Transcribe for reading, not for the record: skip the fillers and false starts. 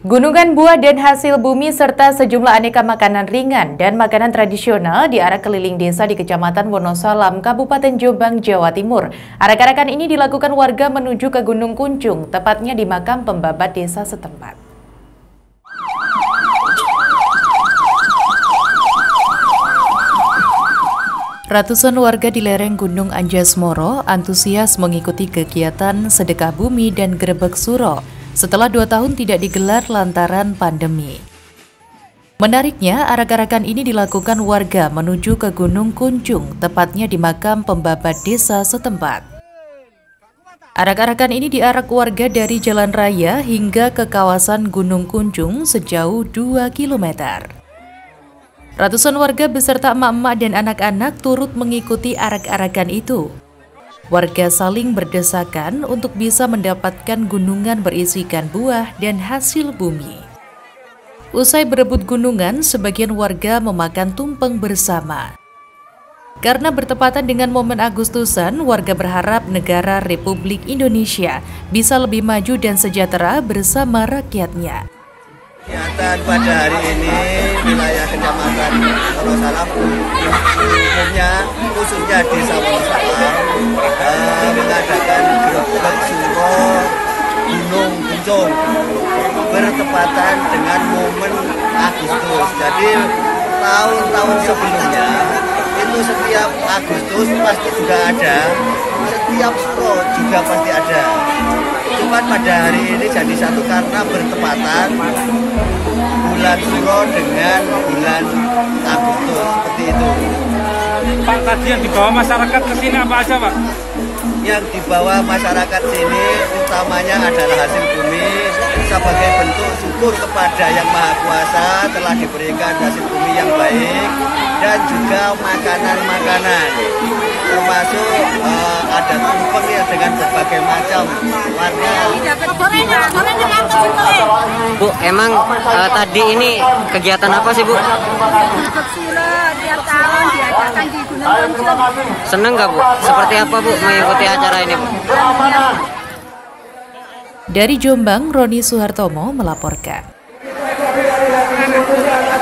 Gunungan buah dan hasil bumi serta sejumlah aneka makanan ringan dan makanan tradisional diarak keliling desa di Kecamatan Wonosalam, Kabupaten Jombang, Jawa Timur. Arak-arakan ini dilakukan warga menuju ke Gunung Kunjung, tepatnya di makam pembabat desa setempat. Ratusan warga di lereng Gunung Anjasmoro antusias mengikuti kegiatan sedekah bumi dan grebek suro setelah 2 tahun tidak digelar lantaran pandemi. Menariknya, arak-arakan ini dilakukan warga menuju ke Gunung Kunjung, tepatnya di makam pembabat desa setempat. Arak-arakan ini diarak warga dari jalan raya hingga ke kawasan Gunung Kunjung sejauh 2 km. Ratusan warga beserta emak-emak dan anak-anak turut mengikuti arak-arakan itu. Warga saling berdesakan untuk bisa mendapatkan gunungan berisikan buah dan hasil bumi. Usai berebut gunungan, sebagian warga memakan tumpeng bersama. Karena bertepatan dengan momen Agustusan, warga berharap negara Republik Indonesia bisa lebih maju dan sejahtera bersama rakyatnya. Kegiatan pada hari ini wilayah Kecamatan Wonosalam umumnya khususnya Desa Wonosalam mengadakan grebek suro Gunung Kunjung bertepatan dengan momen Agustus. Jadi tahun-tahun sebelumnya itu setiap Agustus pasti juga ada, setiap suro juga pasti ada. Cuman pada hari ini jadi satu karena bertepatan bulan Suro dengan bulan Agustus, seperti itu. Pak, tadi yang dibawa masyarakat ke sini apa aja, Pak? Yang dibawa masyarakat sini utamanya adalah hasil bumi sebagai bentuk syukur kepada Yang Maha Kuasa telah diberikan hasil bumi yang baik dan juga makanan-makanan termasuk ada tumpeng ya dengan berbagai macam warna. Bu, emang tadi ini kegiatan apa sih, Bu? Grebek suro tiap tahun diadakan di Gunung Kunjung. Seneng nggak, Bu? Seperti apa, Bu, mengikuti acara ini, Bu? Dari Jombang, Roni Suhartomo melaporkan.